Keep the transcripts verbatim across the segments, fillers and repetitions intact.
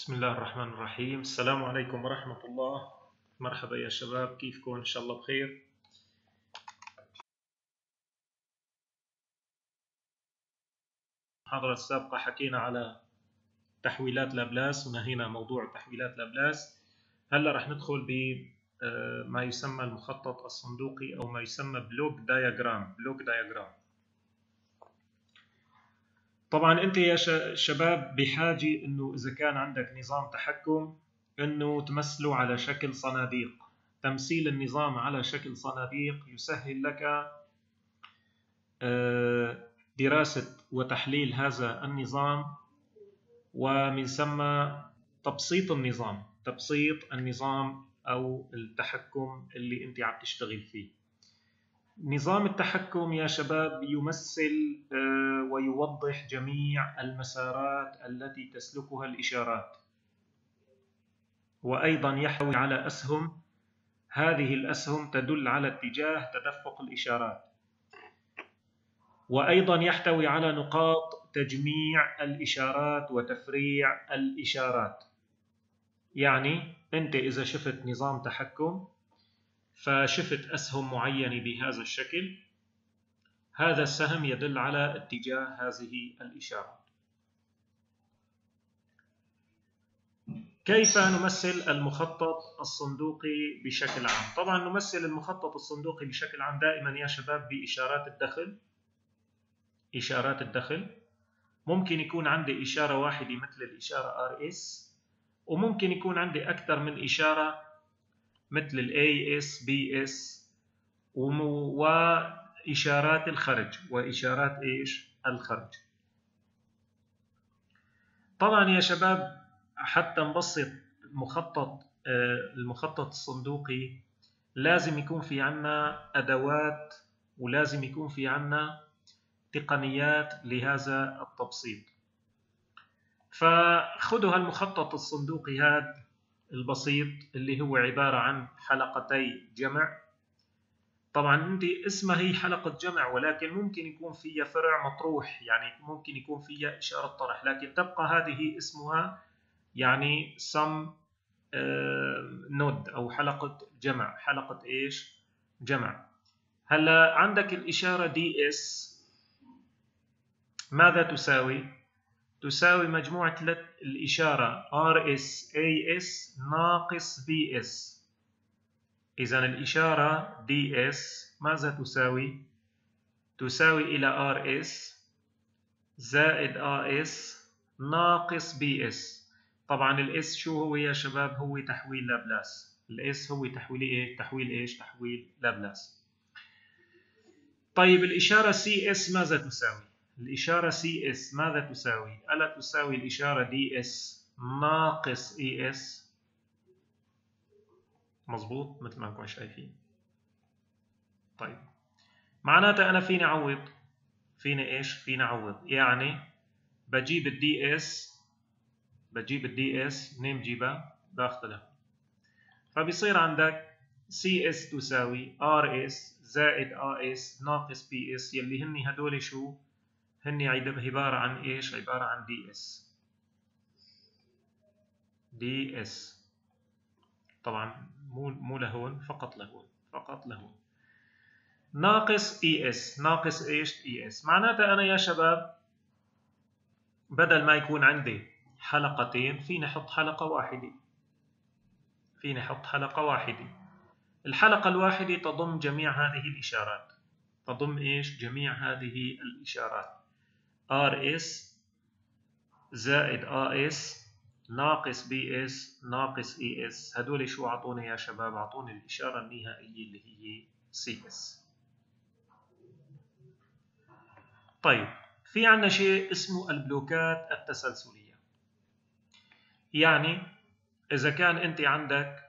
بسم الله الرحمن الرحيم. السلام عليكم ورحمة الله. مرحبا يا شباب، كيفكم؟ إن شاء الله بخير. المحاضرة السابقة حكينا على تحويلات لابلاس ونهينا موضوع تحويلات لابلاس. هلا رح ندخل بما يسمى المخطط الصندوقي أو ما يسمى بلوك دايجرام. بلوك دايجرام طبعا أنت يا شباب بحاجة إنه إذا كان عندك نظام تحكم إنه تمثله على شكل صناديق. تمثيل النظام على شكل صناديق يسهل لك دراسة وتحليل هذا النظام، ومن ثم تبسيط النظام تبسيط النظام أو التحكم اللي أنت عم تشتغل فيه. نظام التحكم يا شباب يمثل ويوضح جميع المسارات التي تسلكها الإشارات، وأيضا يحتوي على أسهم. هذه الأسهم تدل على اتجاه تدفق الإشارات، وأيضا يحتوي على نقاط تجميع الإشارات وتفريع الإشارات. يعني أنت إذا شفت نظام تحكم فشفت أسهم معينة بهذا الشكل، هذا السهم يدل على اتجاه هذه الإشارة. كيف نمثل المخطط الصندوقي بشكل عام؟ طبعا نمثل المخطط الصندوقي بشكل عام دائما يا شباب بإشارات الدخل. إشارات الدخل ممكن يكون عندي إشارة واحدة مثل الإشارة آر إس، وممكن يكون عندي أكثر من إشارة مثل ال إيه إس بي إس، وإشارات الخرج وإشارات إيش؟ الخرج. طبعا يا شباب حتى نبسط المخطط المخطط الصندوقي لازم يكون في عنا أدوات، ولازم يكون في عنا تقنيات لهذا التبسيط. فخذوا هالمخطط الصندوقي هذا البسيط اللي هو عبارة عن حلقتي جمع. طبعا انت اسمها هي حلقة جمع، ولكن ممكن يكون فيها فرع مطروح، يعني ممكن يكون فيها إشارة طرح، لكن تبقى هذه اسمها يعني sum نود أو حلقة جمع. حلقة إيش؟ جمع. هلا عندك الإشارة دي إس ماذا تساوي؟ تساوي مجموعة الإشارة آر إس إيه إس ناقص بي إس. إذن الإشارة دي إس ماذا تساوي؟ تساوي إلى آر إس زائد آ إس ناقص بي إس. طبعا الإس شو هو يا شباب؟ هو تحويل لابلاس. الإس هو تحويل إيه؟ تحويل إيش؟ تحويل لابلاس. طيب الإشارة سي إس ماذا تساوي؟ الإشارة سي إس ماذا تساوي؟ ألا تساوي الإشارة دي إس ناقص إي إس؟ مظبوط مثل ما نكون شايفين. طيب معناتها أنا فيني أعوض. فيني إيش؟ فيني أعوض. يعني بجيب الدي إس بجيب الدي إس منين بجيبها؟ باخذها. فبصير عندك سي إس تساوي آر إس زائد آ إس ناقص بي إس، يلي هني هدول شو؟ هني عبارة عن إيش؟ عبارة عن دي إس. دي إس طبعا مو مو لهون، فقط لهون، فقط لهون. ناقص إي إس. ناقص إيش؟ إي إس. معناتها أنا يا شباب بدل ما يكون عندي حلقتين فيني أحط حلقة واحدة. فيني أحط حلقة واحدة. الحلقة الواحدة تضم جميع هذه الإشارات. تضم إيش؟ جميع هذه الإشارات. آر إس زائد آ إس ناقص بي إس ناقص إي إس. هدول شو أعطوني يا شباب؟ أعطوني الإشارة النهائية اللي هي سي إس. طيب في عنا شيء اسمه البلوكات التسلسلية. يعني إذا كان أنت عندك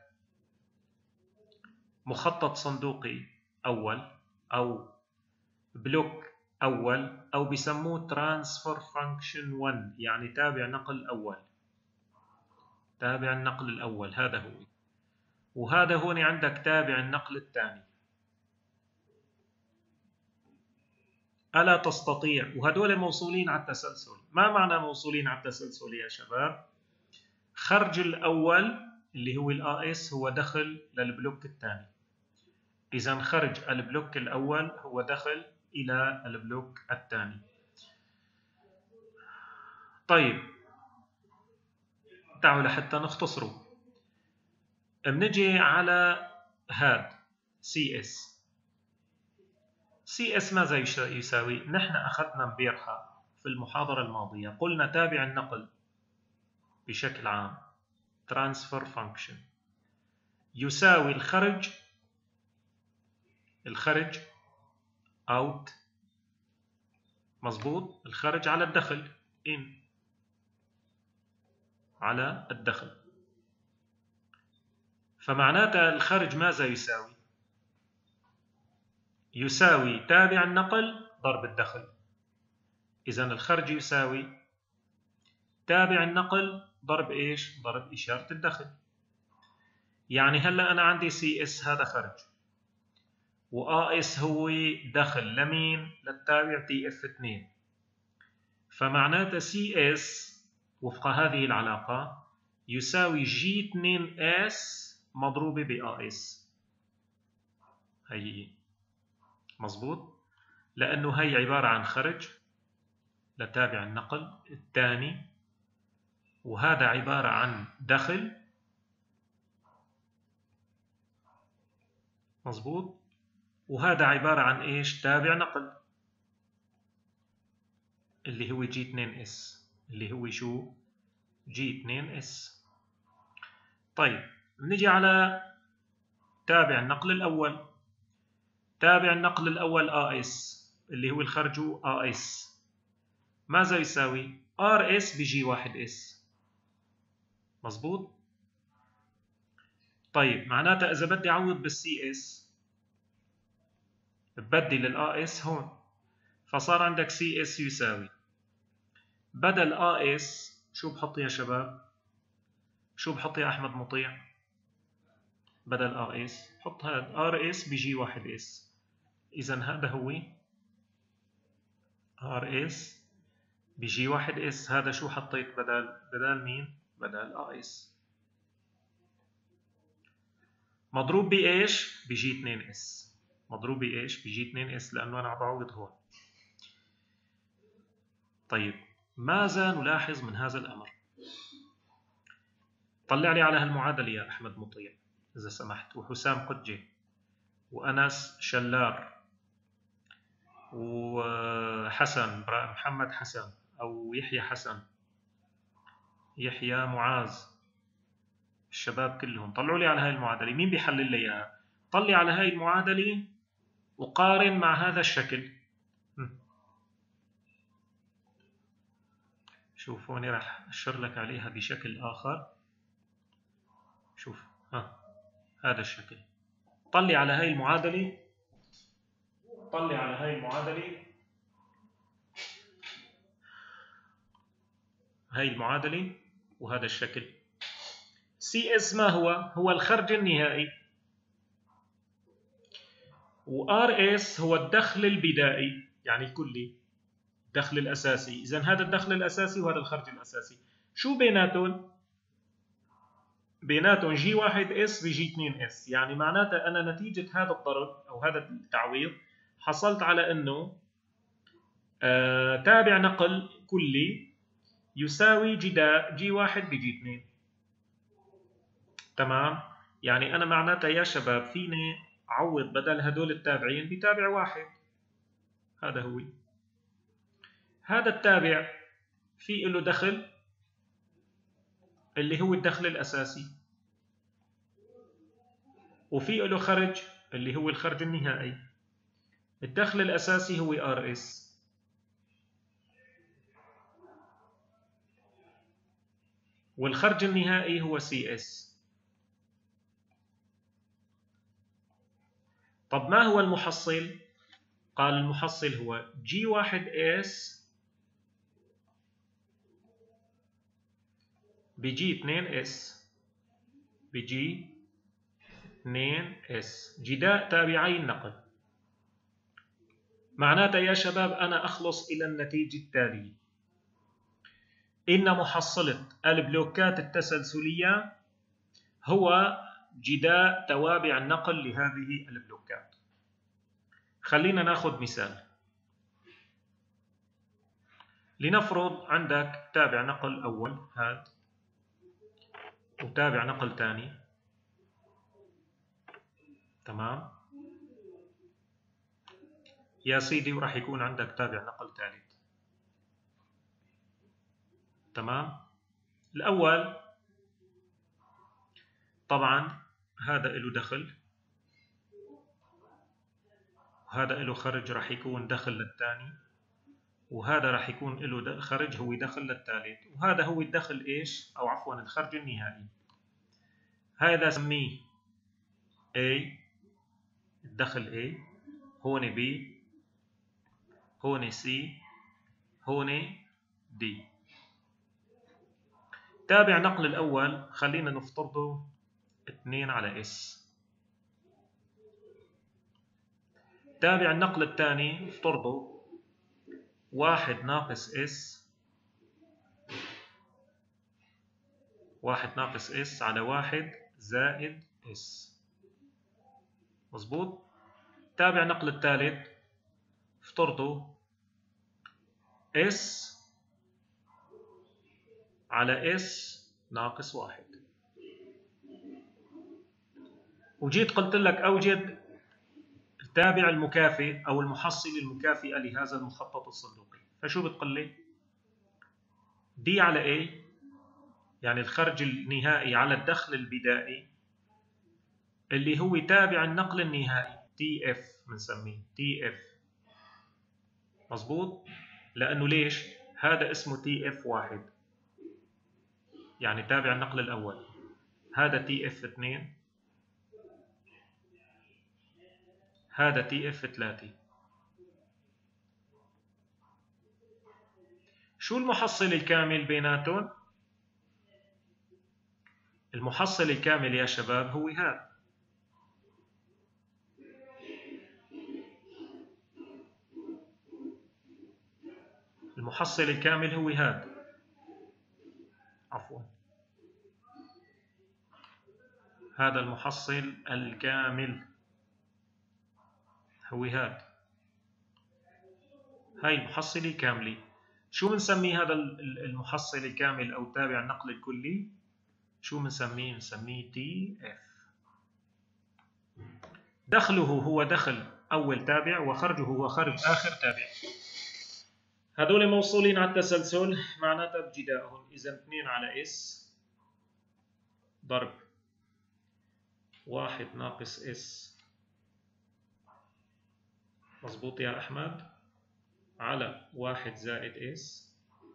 مخطط صندوقي أول أو بلوك أول، أو بسموه ترانسفر فانكشن واحد، يعني تابع نقل أول. تابع النقل الأول هذا هو. وهذا هون عندك تابع النقل الثاني. ألا تستطيع، وهدول موصولين على التسلسل. ما معنى موصولين على التسلسل يا شباب؟ خرج الأول اللي هو ال اس هو دخل للبلوك الثاني. إذا خرج البلوك الأول هو دخل إلى البلوك الثاني. طيب تعالوا لحتى نختصره. بنجي على هاد سي اس. سي اس ماذا يساوي؟ نحن أخذنا امبارحة في المحاضرة الماضية قلنا تابع النقل بشكل عام transfer function يساوي الخرج الخرج out، مظبوط، الخرج على الدخل in على الدخل. فمعناتها الخرج ماذا يساوي؟ يساوي تابع النقل ضرب الدخل. إذن الخرج يساوي تابع النقل ضرب إيش؟ ضرب إشارة الدخل. يعني هلأ أنا عندي سي اس هذا خرج، و اس هو دخل لمين؟ للتابع تي اف اثنين. فمعناتها سي اس وفق هذه العلاقة يساوي جي اثنين اس مضروبة ب اس. هي مظبوط، لأنه هي عبارة عن خرج لتابع النقل الثاني، وهذا عبارة عن دخل، مظبوط، وهذا عبارة عن إيش؟ تابع نقل اللي هو جي اثنين اس، اللي هو شو؟ جي اثنين اس. طيب نجي على تابع النقل الأول. تابع النقل الأول اس اللي هو الخرج اس ماذا يساوي؟ ار اس بجي واحد اس، مظبوط. طيب معناتها إذا بدي أعوض بالسي اس ببدل الا اس هون، فصار عندك سي اس يساوي بدل ا اس شو بحط يا شباب؟ شو بحط يا أحمد مطيع؟ بدل ا اس حط هذا ار اس بجي واحد اس. إذا هذا هو ار اس بجي واحد اس. هذا شو حطيت بدل؟ بدل مين؟ بدل ا اس مضروب بايش؟ بجي اثنين اس. مضروب بايش؟ بجي اثنين اس، لانه انا عم بعوض هون. طيب ماذا نلاحظ من هذا الامر؟ طلع لي على هالمعادله يا احمد مطيع اذا سمحت، وحسام قجه، وانس شلار، وحسن محمد حسن او يحيى حسن، يحيى معاذ، الشباب كلهم طلعوا لي على هاي المعادله. مين بيحلل لي اياها؟ طلع على هاي المعادله وقارن مع هذا الشكل. شوف هون راح أشر لك عليها بشكل آخر. شوف ها هذا الشكل. طلع على هاي المعادلة، طلع على هاي المعادلة، هاي المعادلة وهذا الشكل. سي اس ما هو؟ هو الخرج النهائي، وار اس هو الدخل البدائي يعني الكلي، الدخل الأساسي. إذا هذا الدخل الأساسي وهذا الخرج الأساسي. شو بيناتهم؟ بيناتهم جي واحد اس بجي اثنين اس. يعني معناتها أنا نتيجة هذا الضرب أو هذا التعويض حصلت على أنه آه تابع نقل كلي يساوي جدا جي واحد بجي اثنين. تمام؟ يعني أنا معناتها يا شباب فيني أعوض بدل هدول التابعين بتابع واحد. هذا هو هذا التابع في له دخل اللي هو الدخل الأساسي، وفي له خرج اللي هو الخرج النهائي. الدخل الأساسي هو ار اس، والخرج النهائي هو سي اس. طب ما هو المحصل؟ قال المحصل هو جي واحد اس بجي اثنين اس بجي اثنين اس جداء تابعي النقل. معناتها يا شباب أنا أخلص إلى النتيجة التالية. إن محصلة البلوكات التسلسلية هو جداء توابع النقل لهذه البلوكات. خلينا ناخذ مثال. لنفرض عندك تابع نقل أول هاد، وتابع نقل ثاني، تمام يا سيدي، وراح يكون عندك تابع نقل ثالث، تمام. الأول طبعا هذا له دخل، وهذا له خرج، راح يكون دخل للثاني، وهذا راح يكون له خرج هو دخل للثالث، وهذا هو الدخل ايش، او عفوا الخرج النهائي. هذا سميه A، الدخل A، هون B، هون C، هون D. تابع نقل الأول خلينا نفترضه اثنين على S. تابع النقل الثاني افترضه واحد ناقص S، واحد ناقص S على واحد زائد S، مظبوط. تابع نقل الثالث افترضه S على S ناقص واحد، وجيت قلت لك أوجد التابع المكافئ أو المحصلة المكافئة لهذا المخطط الصندوقي. فشو بتقول لي؟ D على A يعني الخرج النهائي على الدخل البدائي اللي هو تابع النقل النهائي تي اف، بنسميه تي اف، مظبوط. لأنه ليش؟ هذا اسمه تي اف واحد يعني تابع النقل الأول، هذا تي اف اثنين، هذا تي اف ثلاثة. شو المحصل الكامل بيناتهم؟ المحصل الكامل يا شباب هو هذا، المحصل الكامل هو هذا، عفوا هذا المحصل الكامل هو هذا، هاي المحصلة كاملة. شو بنسمي هذا المحصل الكامل أو تابع النقل الكلي؟ شو بنسميه؟ بنسميه تي اف. دخله هو دخل أول تابع، وخرجه هو خرج آخر تابع. هذول موصولين على التسلسل معناتها بجدائهم، إذا اثنين على اس ضرب واحد ناقص اس، مظبوط يا أحمد، على واحد زائد اس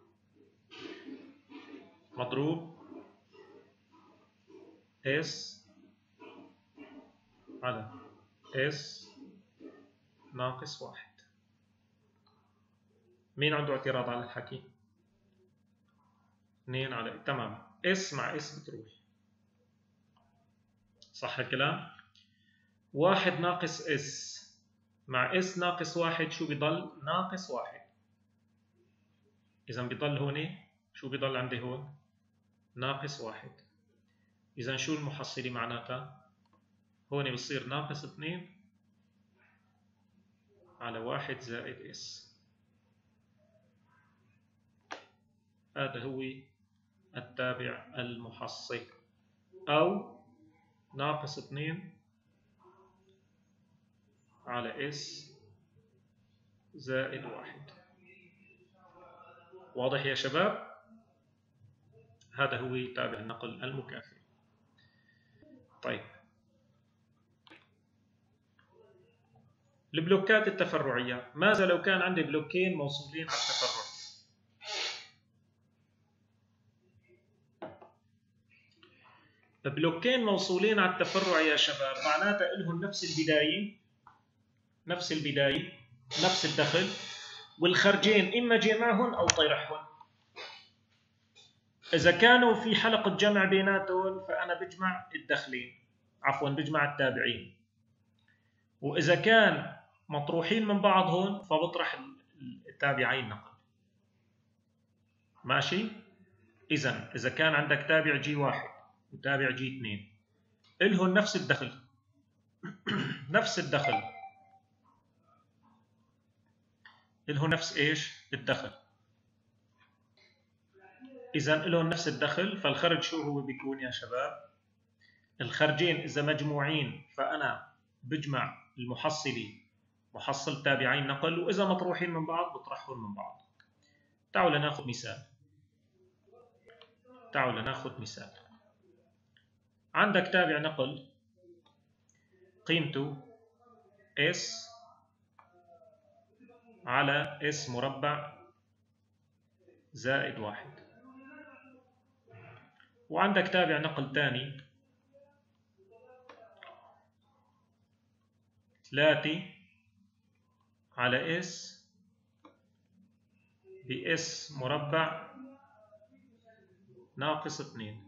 مضروب اس على اس ناقص واحد. مين عنده اعتراض على الحكي؟ اثنين على تمام، اس مع اس بتروح، صح الكلام؟ واحد ناقص اس مع اس ناقص واحد شو بيضل؟ ناقص واحد. إذا بيضل هون شو بيضل عندي هون؟ ناقص واحد. إذا شو المحصلة معناتها؟ هون بصير ناقص اثنين على واحد زائد اس. هذا هو التابع المحصل، أو ناقص اثنين على اس زائد واحد. واضح يا شباب؟ هذا هو تابع النقل المكافئ. طيب، البلوكات التفرعية، ماذا لو كان عندي بلوكين موصولين على التفرع؟ بلوكين موصولين على التفرع يا شباب معناتها لهم نفس البداية، نفس البداية نفس الدخل، والخرجين إما جمعهم أو طرحهم. إذا كانوا في حلقة جمع بيناتهم فأنا بجمع الدخلين، عفوا بجمع التابعين، وإذا كان مطروحين من بعضهم فبطرح التابعين نقل. ماشي؟ إذا إذا كان عندك تابع جي واحد وتابع جي اثنين إلهم نفس الدخل نفس الدخل إلهم نفس إيش؟ الدخل. إذا إلهم نفس الدخل، فالخرج شو هو بيكون يا شباب؟ الخرجين إذا مجموعين فأنا بجمع المحصلي محصل تابعين نقل، وإذا مطروحين من بعض بطرحهم من بعض. تعالوا لناخذ مثال. تعالوا لناخذ مثال. عندك تابع نقل قيمته S على S مربع زائد واحد، وعندك تابع نقل ثاني ثلاثة على S ب S مربع ناقص اثنين.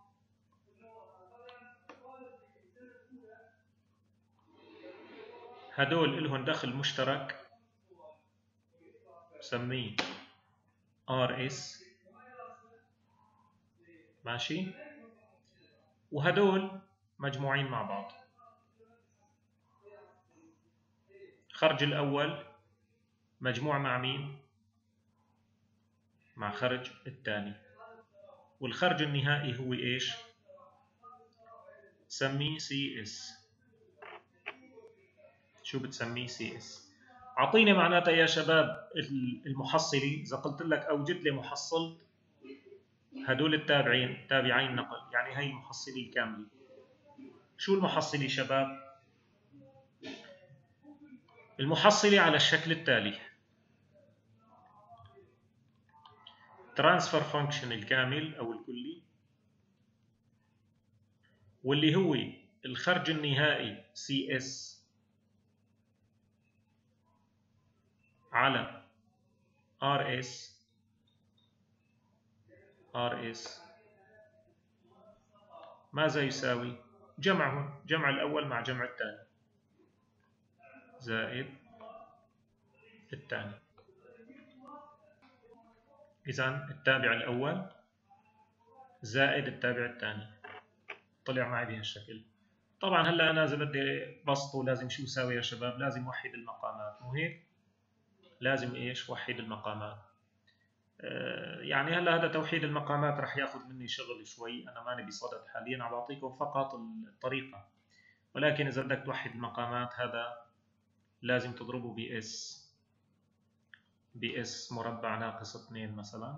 هدول إلهم دخل مشترك بسميه آر إس، ماشي، وهدول مجموعين مع بعض. خرج الأول مجموع مع مين؟ مع خرج الثاني، والخرج النهائي هو إيش؟ سميه سي إس. شو بتسميه سي إس؟ أعطيني معناتها يا شباب المحصلي. إذا قلت لك أوجد لي محصل هدول التابعين تابعين نقل، يعني هي المحصلي الكاملة. شو المحصلي شباب؟ المحصلي على الشكل التالي: ترانسفير فانكشن الكامل أو الكلي، واللي هو الخرج النهائي سي إس على آر إس آر إس ماذا يساوي؟ جمعهم، جمع الأول مع جمع الثاني زائد الثاني. إذن التابع الأول زائد التابع الثاني. طلع معي بهالشكل. طبعا هلا أنا إذا بدي بسطه لازم شو أساوي يا شباب؟ لازم وحد المقامات، مو هيك؟ لازم إيش؟ وحد المقامات. آه يعني هلا هذا توحيد المقامات رح ياخذ مني شغل شوي، أنا ماني بصدد حاليا، عم بعطيكم فقط الطريقة. ولكن إذا بدك توحد المقامات هذا لازم تضربه بإس بإس مربع ناقص اثنين مثلا،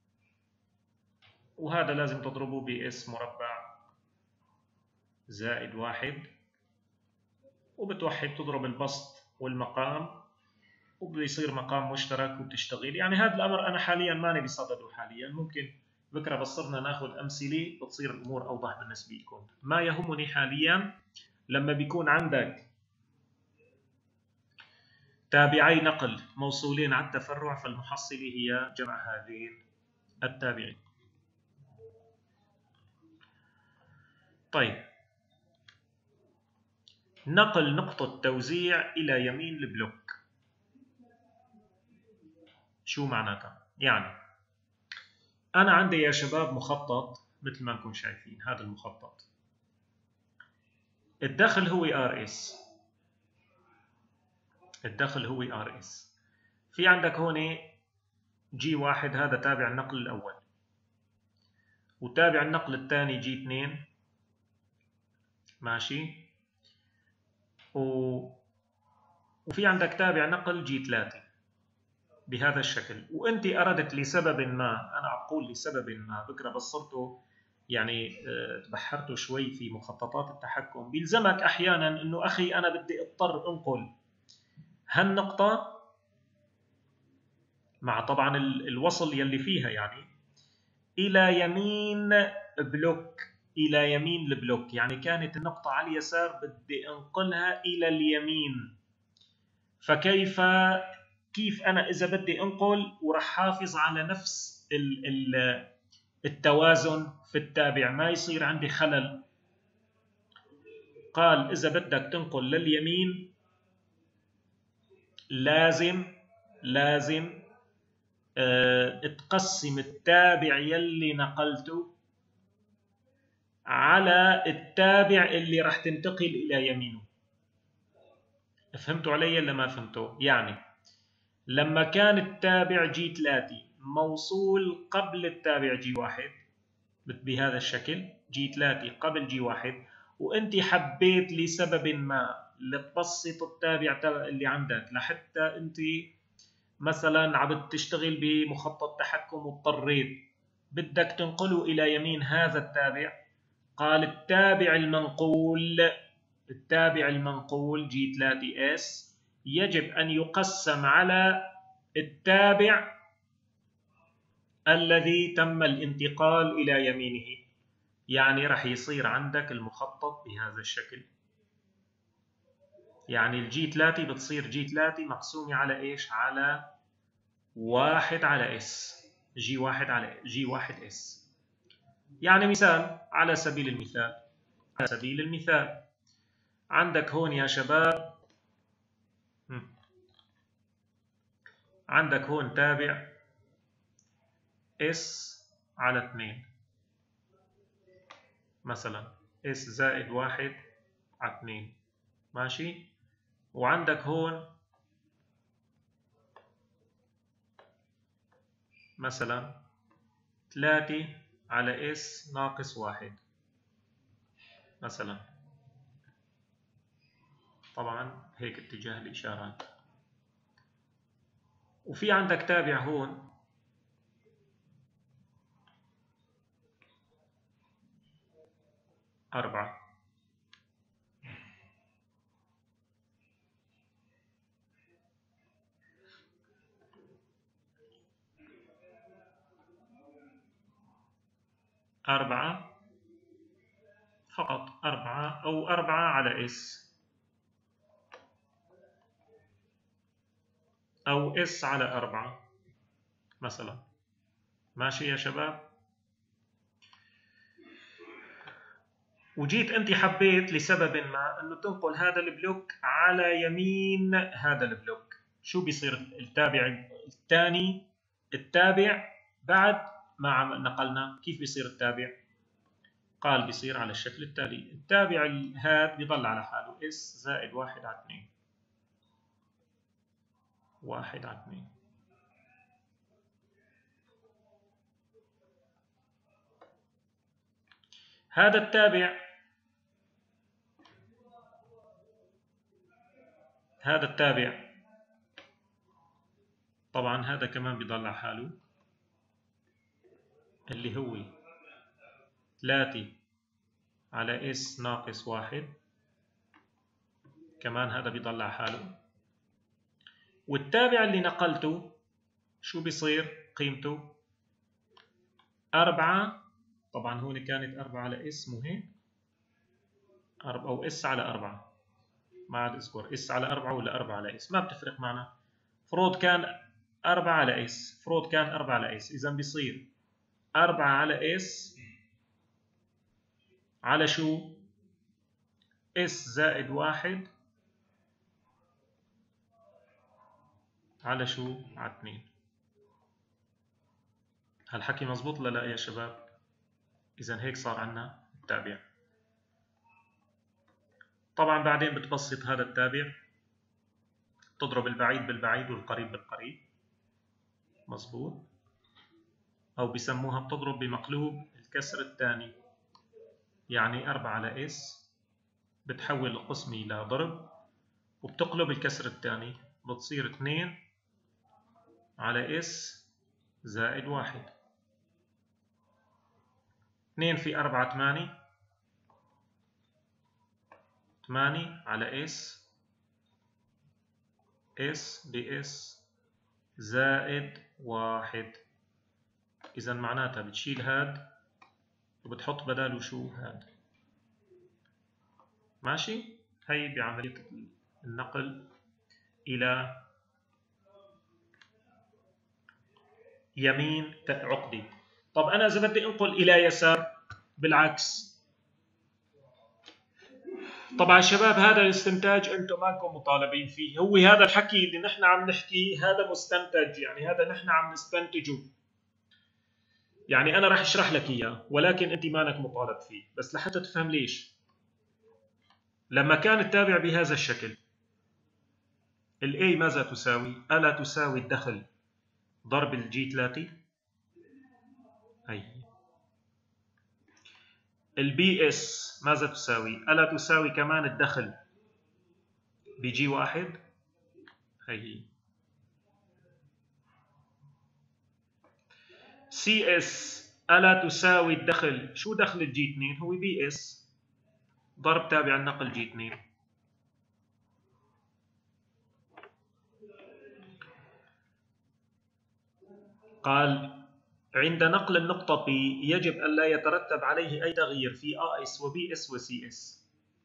وهذا لازم تضربه بإس مربع زائد واحد، وبتوحد تضرب البسط والمقام وبيصير مقام مشترك وبتشتغل. يعني هذا الأمر أنا حاليا ماني بصدده حاليا، ممكن بكرة بس صرنا ناخذ أمثلة بتصير الأمور أوضح بالنسبة لكم. ما يهمني حاليا لما بيكون عندك تابعي نقل موصولين على التفرع، فالمحصلة هي جمع هذين التابعين. طيب، نقل نقطة توزيع إلى يمين البلوك شو معناتها؟ يعني أنا عندي يا شباب مخطط مثل ما انكم شايفين، هذا المخطط الدخل هو آر إس، الدخل هو آر إس. في عندك هون جي واحد هذا تابع النقل الأول، وتابع النقل الثاني جي اثنين، ماشي، و... وفي عندك تابع نقل جي ثلاثة بهذا الشكل. وانت اردت لسبب ما، انا اقول لسبب ما، بكره بس صرتوا يعني تبحرتوا شوي في مخططات التحكم، بيلزمك احيانا انه اخي انا بدي اضطر انقل هالنقطه مع طبعا الوصل يلي فيها يعني الى يمين بلوك، الى يمين البلوك، يعني كانت النقطه على اليسار بدي انقلها الى اليمين. فكيف كيف أنا إذا بدي أنقل ورح حافظ على نفس التوازن في التابع، ما يصير عندي خلل. قال إذا بدك تنقل لليمين لازم لازم اه تقسم التابع يلي نقلته على التابع اللي راح تنتقل إلى يمينه. فهمتوا علي ولا ما فهمتوا؟ يعني لما كان التابع جي ثلاثة موصول قبل التابع جي واحد بهذا الشكل، جي ثلاثة قبل جي واحد، وانت حبيت لسبب ما لتبسط التابع اللي عندك لحتى انت مثلا عم تشتغل بمخطط تحكم واضطريت بدك تنقله الى يمين هذا التابع، قال التابع المنقول التابع المنقول جي ثلاثة اس يجب أن يقسم على التابع الذي تم الانتقال إلى يمينه. يعني رح يصير عندك المخطط بهذا الشكل. يعني الجي ثلاثة بتصير جي ثلاثة مقسومة على إيش؟ على واحد على اس، جي واحد على جي واحد اس. يعني مثال، على سبيل المثال على سبيل المثال عندك هون يا شباب، عندك هون تابع اس على اثنين مثلا، اس زائد واحد على اثنين، ماشي؟ وعندك هون مثلا ثلاثة على اس ناقص واحد مثلا. طبعا هيك اتجاه الإشارات. وفي عندك تابع هون أربعة، أربعة فقط، أربعة أو أربعة على اس أو اس على أربعة مثلا. ماشي يا شباب؟ وجيت أنت حبيت لسبب ما أنه تنقل هذا البلوك على يمين هذا البلوك، شو بيصير التابع الثاني؟ التابع بعد ما نقلنا كيف بيصير التابع؟ قال بيصير على الشكل التالي، التابع هذا بيضل على حاله اس زائد واحد على اثنين، واحد على اثنين. هذا التابع هذا التابع طبعا هذا كمان بيضل على حاله اللي هو ثلاثة على اس ناقص واحد، كمان هذا بيضل على حاله. والتابع اللي نقلته شو بيصير قيمته؟ أربعة، طبعا هون كانت أربعة على اس مو هيك؟ أو اس على أربعة، ما عاد اذكر اس على أربعة ولا أربعة على اس، ما بتفرق معنا. فروض كان أربعة على اس، فروض كان أربعة على اس، إذا بيصير أربعة على اس على شو؟ اس زائد واحد على شو؟ على اثنين. هالحكي مزبوط ولا لا يا شباب؟ إذا هيك صار عنا التابع. طبعا بعدين بتبسط هذا التابع، تضرب البعيد بالبعيد والقريب بالقريب، مزبوط؟ أو بسموها بتضرب بمقلوب الكسر الثاني، يعني أربعة على اس بتحول القسمة إلى ضرب وبتقلب الكسر الثاني، بتصير اثنين على اس زائد واحد. اثنين في أربعة ثمانية، ثمانية على اس اس باس زائد واحد. إذا معناتها بتشيل هاد وبتحط بداله شو؟ هاد. ماشي؟ هي بعملية النقل إلى يمين عقدي. طب أنا إذا بدي أنقل إلى يسار بالعكس، طبعا شباب هذا الاستنتاج انتم مالكم مطالبين فيه، هو هذا الحكي اللي نحن عم نحكيه هذا مستنتج، يعني هذا نحن عم نستنتجه، يعني انا راح اشرح لك اياه ولكن انت مالك مطالب فيه، بس لحتى تفهم ليش. لما كان التابع بهذا الشكل ال A ماذا تساوي؟ ألا تساوي الدخل ضرب الجي ثلاثة، هي البي اس ماذا تساوي؟ ألا تساوي كمان الدخل بجي واحد، هي سي اس ألا تساوي الدخل، شو دخل الجي اثنين؟ هو بي اس ضرب تابع النقل جي اثنين. قال عند نقل النقطة P يجب أن لا يترتب عليه أي تغيير في آ إس وبي إس وسي إس.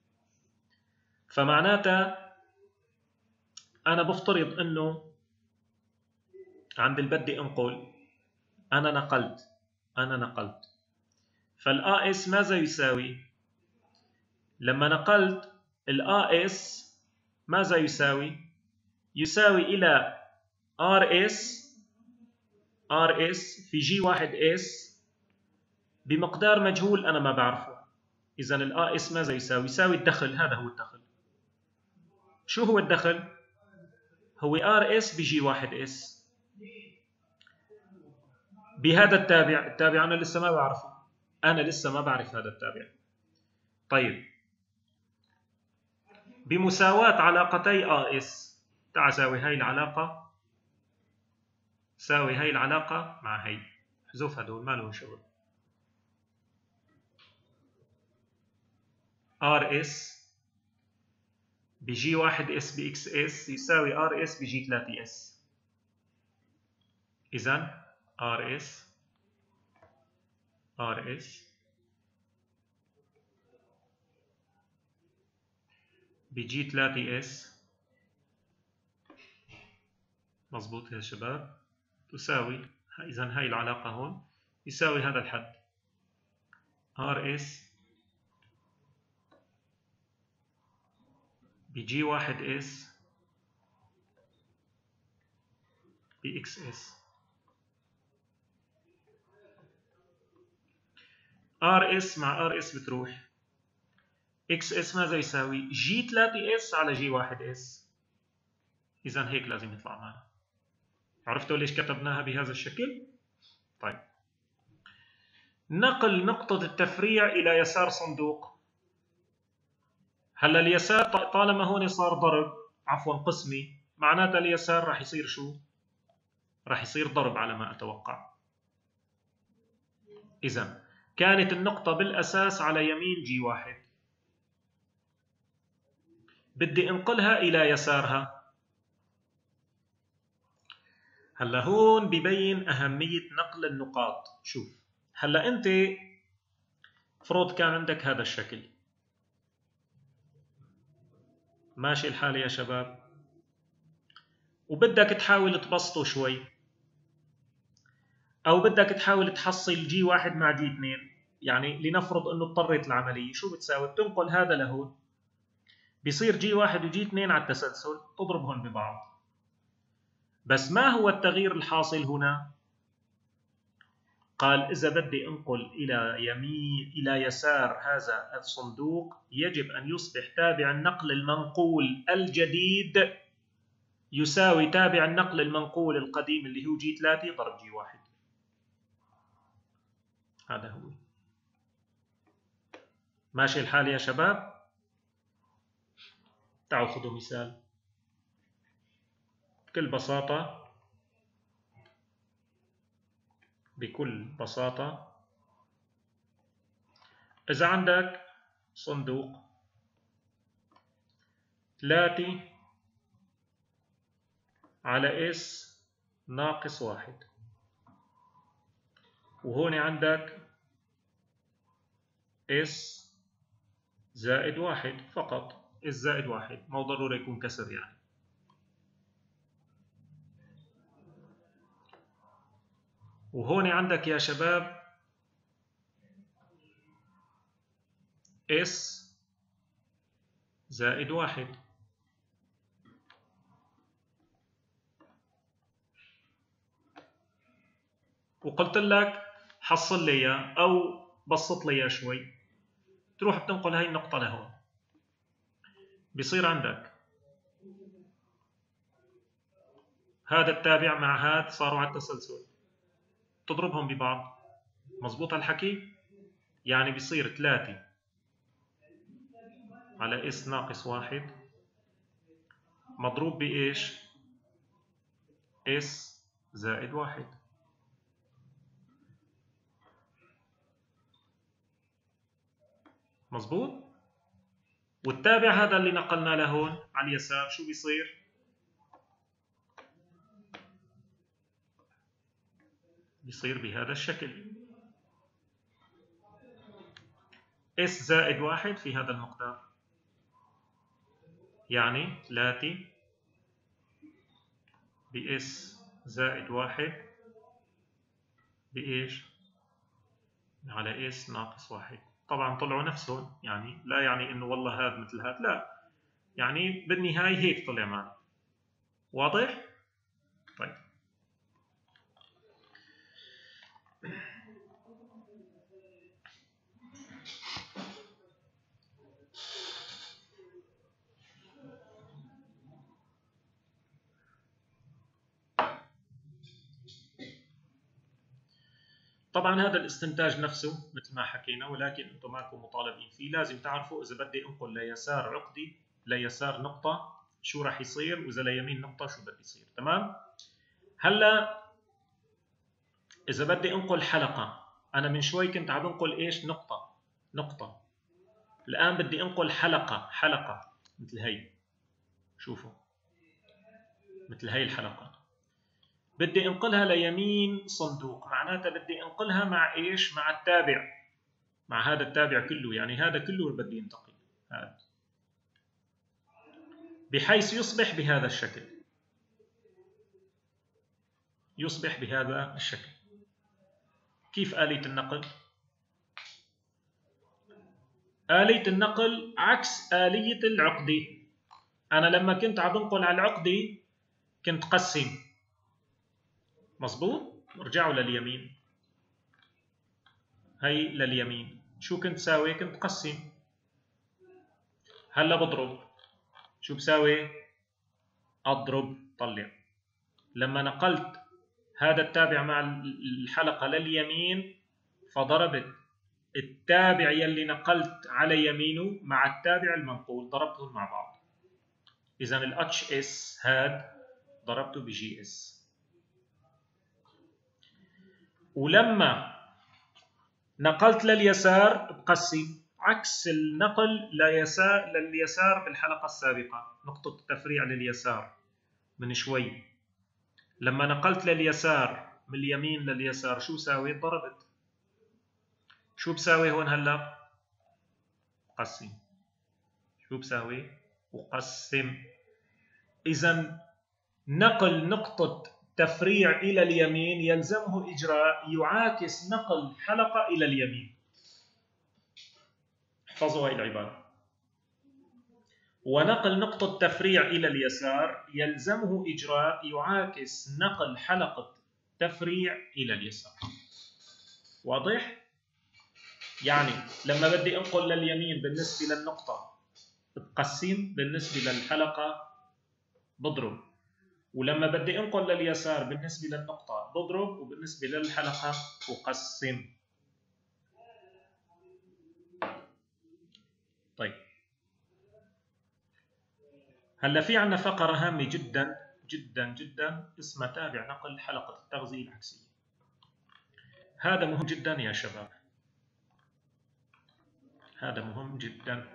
فمعناتها أنا بفترض أنه عند البدي أنقل، أنا نقلت أنا نقلت فالآ إس ماذا يساوي؟ لما نقلت الآ إس ماذا يساوي؟ يساوي إلى آر إس آر إس في جي واحد إس بمقدار مجهول أنا ما بعرفه. إذن الآ إس ماذا يساوي؟ يساوي الدخل، هذا هو الدخل. شو هو الدخل؟ هو آر إس بجي واحد إس بهذا التابع. التابع أنا لسه ما بعرفه، أنا لسه ما بعرف هذا التابع. طيب بمساواة علاقتي آ إس، تعال ساوي هاي العلاقة ساوي هاي العلاقة مع هاي، حذف هدول ما لهم شغل. آر إس بجي واحد إس بإكس إس يساوي آر إس بجي ثلاثة إس. إذن آر إس آر إس بجي ثلاثة إس، مضبوط يا شباب، تساوي، إذن هاي العلاقة هون يساوي هذا الحد آر إس بجي واحد إس بإكس إس. آر إس مع آر إس بتروح، إكس إس ماذا يساوي؟ جي ثلاثة إس على جي واحد إس. إذن هيك لازم يطلع معنا. عرفتوا ليش كتبناها بهذا الشكل؟ طيب نقل نقطة التفريع إلى يسار صندوق. هلا اليسار طالما هون صار ضرب، عفوا قسمي، معناتها اليسار راح يصير شو؟ راح يصير ضرب على ما أتوقع. إذن كانت النقطة بالأساس على يمين جي واحد، بدي انقلها إلى يسارها. هلا هون ببين أهمية نقل النقاط. شوف هلا أنت فرض كان عندك هذا الشكل، ماشي الحال يا شباب، وبدك تحاول تبسطه شوي، أو بدك تحاول تحصل جي واحد مع جي اثنين، يعني لنفرض أنه اضطريت العملية، شو بتساوي؟ بتنقل هذا لهون، بيصير جي واحد وجي اثنين على التسلسل، تضربهم ببعض. بس ما هو التغيير الحاصل هنا؟ قال إذا بدي أنقل إلى يمين إلى يسار هذا الصندوق يجب أن يصبح تابع النقل المنقول الجديد يساوي تابع النقل المنقول القديم اللي هو جي ثلاثة ضرب جي واحد. هذا هو. ماشي الحال يا شباب؟ تعالوا خذوا مثال بكل بساطة بكل بساطة إذا عندك صندوق ثلاثة على إس ناقص واحد، وهون عندك إس زائد واحد فقط، إس زائد واحد، مو ضروري يكون كسر يعني. وهون عندك يا شباب إس زائد واحد. وقلت لك حصل لي اياه او بسط لي اياه شوي، تروح بتنقل هاي النقطة لهون، بصير عندك هذا التابع مع هذا صاروا على التسلسل، تضربهم ببعض. مظبوط هالحكي؟ يعني بصير ثلاثة على اس ناقص واحد مضروب بإيش؟ اس زائد واحد. مظبوط؟ والتابع هذا اللي نقلنا لهون على اليسار شو بيصير؟ بيصير بهذا الشكل، اس زائد واحد في هذا المقدار، يعني ثلاثة بإس زائد واحد بإيش؟ على إس ناقص واحد. طبعا طلعوا نفسهم، يعني لا يعني إنه والله هذا مثل هذا، لا، يعني بالنهاية هيك طلع معنا. واضح؟ طيب طبعا هذا الاستنتاج نفسه مثل ما حكينا، ولكن انتم ماكم مطالبين فيه. لازم تعرفوا اذا بدي انقل ليسار عقدي، ليسار نقطة شو راح يصير، واذا ليمين نقطة شو بدي يصير. تمام؟ هلا اذا بدي انقل حلقة، انا من شوي كنت عم بنقل ايش؟ نقطة نقطة. الان بدي انقل حلقة حلقة مثل هي، شوفوا مثل هي الحلقة، بدي انقلها ليمين صندوق، معناتها بدي انقلها مع ايش؟ مع التابع، مع هذا التابع كله، يعني هذا كله بدي ينتقل هذا، بحيث يصبح بهذا الشكل، يصبح بهذا الشكل. كيف آلية النقل؟ آلية النقل عكس آلية العقدي. أنا لما كنت عم بنقل على العقدي كنت قسم، مظبوط؟ ارجعوا لليمين، هي لليمين، شو كنت ساوي؟ كنت قسم. هلا بضرب، شو بساوي؟ اضرب طلع. لما نقلت هذا التابع مع الحلقة لليمين فضربت التابع يلي نقلت على يمينه مع التابع المنقول، ضربتهم مع بعض. إذا ال اتش اس هاد ضربته بجي اس. ولما نقلت لليسار بقسم، عكس النقل ليسار لليسار بالحلقة السابقة، نقطة التفريع لليسار من شوي. لما نقلت لليسار من اليمين لليسار شو ساوي؟ ضربت. شو بساوي هون هلا؟ قسم. شو بساوي؟ أقسم. إذا نقل نقطة تفريع إلى اليمين يلزمه إجراء يعاكس نقل حلقة إلى اليمين. احفظوا هاي العبارة. ونقل نقطة تفريع إلى اليسار يلزمه إجراء يعاكس نقل حلقة تفريع إلى اليسار. واضح؟ يعني لما بدي أنقل لليمين بالنسبة للنقطة بقسم، بالنسبة للحلقة بضرب، ولما بدي انقل لليسار بالنسبة للنقطة بضرب، وبالنسبة للحلقة أقسم. طيب هلا في عندنا فقرة هامة جدا جدا جدا اسمها تابع نقل حلقة التغذية العكسية. هذا مهم جدا يا شباب، هذا مهم جدا.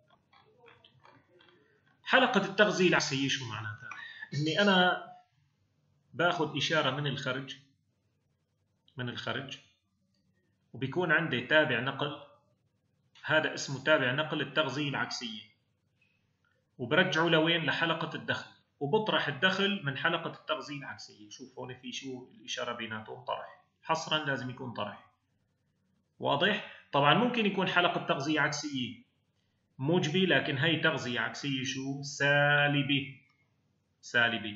حلقة التغذية العكسية شو معناتها؟ إني أنا باخذ إشارة من الخرج، من الخرج، وبيكون عندي تابع نقل، هذا اسمه تابع نقل التغذية العكسية، وبرجعه لوين؟ لحلقة الدخل، وبطرح الدخل من حلقة التغذية العكسية. شوف هون في شو الإشارة بيناتهم؟ طرح، حصرا لازم يكون طرح. واضح؟ طبعا ممكن يكون حلقة تغذية عكسية موجبة، لكن هي تغذية عكسية شو؟ سالبة. سالبة.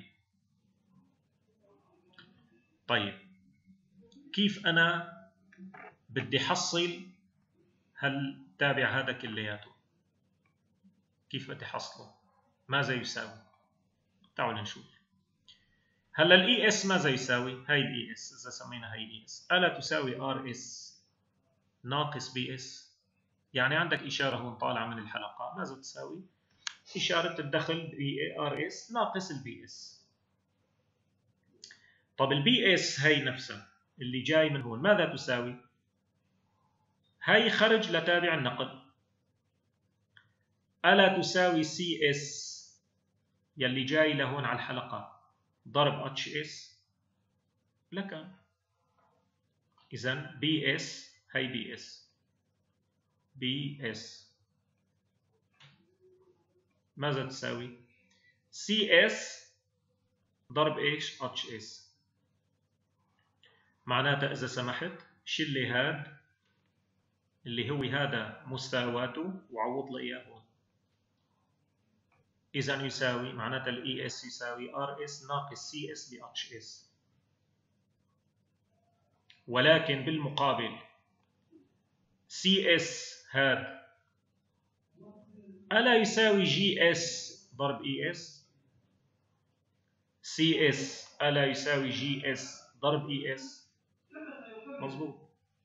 طيب كيف أنا بدي حصل هالتابع هذا كلياته؟ كيف بدي حصله؟ ماذا يساوي؟ تعالوا نشوف. هلا الاي اس ماذا يساوي؟ هاي الاي اس اذا سمينا هاي اي اس الا تساوي ار اس ناقص بي اس. يعني عندك اشاره هون طالعه من الحلقه، ماذا تساوي؟ اشاره الدخل بي ار اس ناقص البي اس. طب البي اس هي نفسها اللي جاي من هون ماذا تساوي؟ هي خرج لتابع النقل، الا تساوي سي اس يلي جاي لهون على الحلقه ضرب اتش اس؟ لك. اذا بي اس هي بي اس بي اس ماذا تساوي؟ سي اس ضرب ايش؟ اتش اس. معناتها اذا سمحت شيل لي هاد اللي هو هذا مساواته وعوض لي اياه هون. اذا يساوي معناتها الاي اس يساوي ار اس ناقص سي اس ب اتش اس. ولكن بالمقابل سي اس هاد الا يساوي جي اس ضرب اي اس؟ سي اس الا يساوي جي اس ضرب اي اس؟ مظبوط.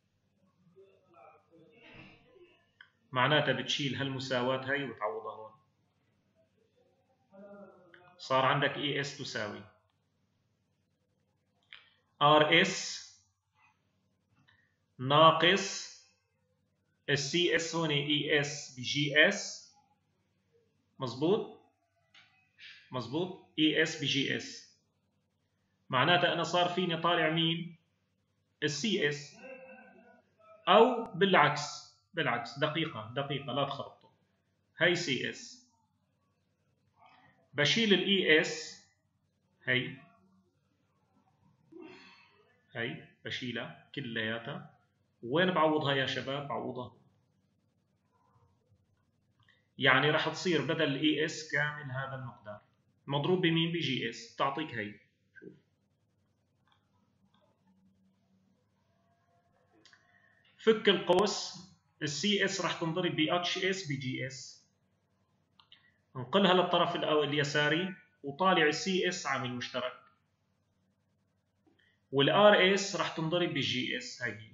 معناتها بتشيل هالمساواة هي وتعوضها هون. صار عندك اي اس تساوي ار اس ناقص السي اس هون اي اس بجي اس. مظبوط مظبوط. اي اس بجي اس. معناتها انا صار فيني طالع مين؟ السي اس. او بالعكس بالعكس دقيقة دقيقة لا تخربطوا. هي سي اس بشيل الاي اس هي هي بشيلها كلياتها. وين بعوضها يا شباب؟ بعوضها يعني راح تصير بدل الاي اس كامل هذا المقدار مضروب بمين؟ بجي اس. تعطيك هي شوف فك القوس. السي اس راح تنضرب ب اتش اس بجي اس. انقلها للطرف الاول اليساري وطالع السي اس عامل مشترك. والار اس راح تنضرب بالجي اس هي.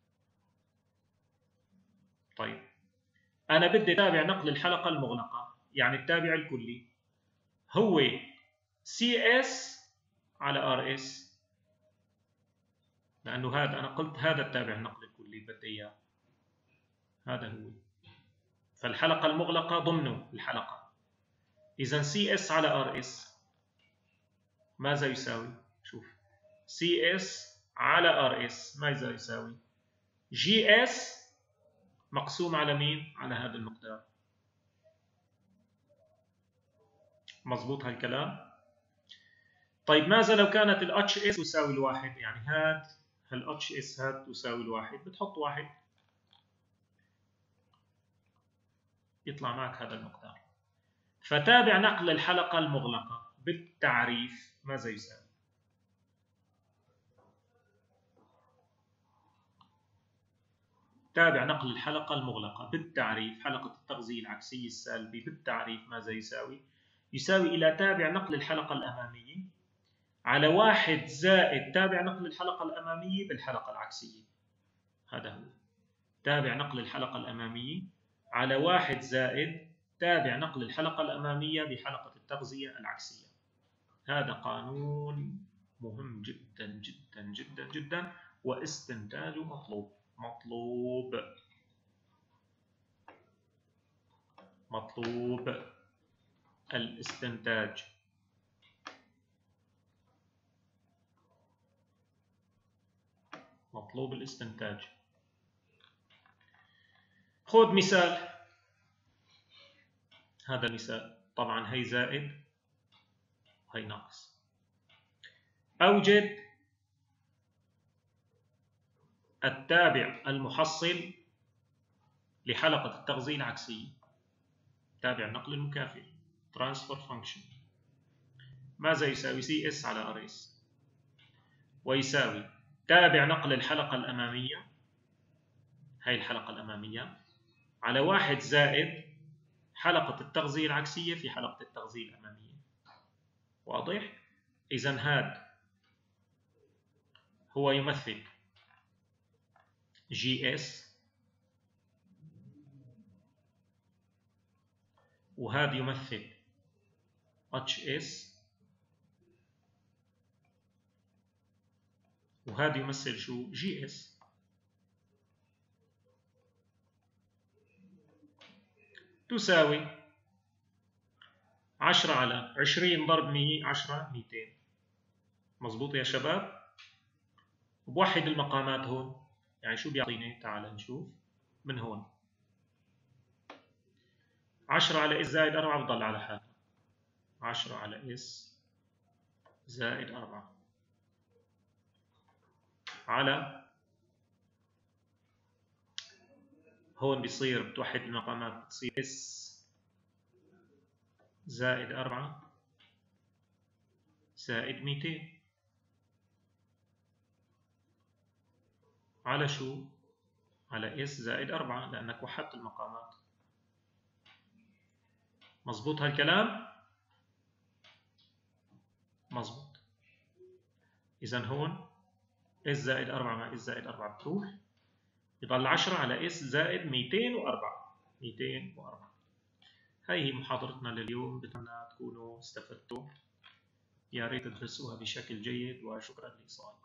طيب انا بدي اتابع نقل الحلقه المغلقه، يعني التابع الكلي هو سي اس على ار اس، لانه هذا انا قلت هذا التابع النقل الكلي بدي اياه، هذا هو. فالحلقه المغلقه ضمنه الحلقه. اذا سي اس على ار اس ماذا يساوي؟ شوف سي اس على ار اس ماذا يساوي؟ جي اس مقسوم على مين؟ على هذا المقدار. مظبوط هالكلام؟ طيب ماذا لو كانت ال اتش اس تساوي الواحد؟ يعني هاد هال اتش اس هاد تساوي الواحد، بتحط واحد يطلع معك هذا المقدار. فتابع نقل الحلقة المغلقة بالتعريف ماذا يساوي؟ تابع نقل الحلقة المغلقة بالتعريف حلقة التغذية العكسية السالبي بالتعريف ماذا يساوي؟ يساوي إلى تابع نقل الحلقة الأمامية على واحد زائد تابع نقل الحلقة الأمامية بالحلقة العكسية. هذا هو تابع نقل الحلقة الأمامية على واحد زائد تابع نقل الحلقة الأمامية بحلقة التغذية العكسية. هذا قانون مهم جدا جدا جدا جدا واستنتاجه مطلوب مطلوب مطلوب الاستنتاج. مطلوب الاستنتاج. خذ مثال. هذا مثال طبعا هي زائد هي ناقص. أوجد التابع المحصل لحلقة التغذية العكسية. تابع النقل المكافئ transfer function. ماذا يساوي سي اس على ار اس؟ ويساوي تابع نقل الحلقة الأمامية، هاي الحلقة الأمامية، على واحد زائد حلقة التغذية العكسية في حلقة التغذية الأمامية. واضح؟ إذن هذا هو يمثل جي اس، وهذا يمثل اتش اس، وهذا يمثل شو؟ جي اس. تساوي عشرة على عشرين ضرب مية، عشرة ميتين. مظبوط يا شباب؟ بوحد المقامات هون، يعني شو بيعطيني؟ تعال نشوف من هون. عشرة على اس زائد أربعة بضل على حالها، عشرة على اس زائد أربعة على هون بيصير بتوحد المقامات، بتصير اس زائد أربعة زائد ميتين على شو؟ على اس زائد أربعة، لأنك وحدت المقامات. مظبوط هالكلام؟ مظبوط. إذن هون اس زائد أربعة مع اس زائد أربعة بتروح، يضل عشرة على اس زائد ميتين وأربعة، ميتين وأربعة. هاي هي محاضرتنا لليوم، بتمنى تكونوا استفدتوا. يا ريت تدرسوها بشكل جيد، وشكرا لإصغائكم.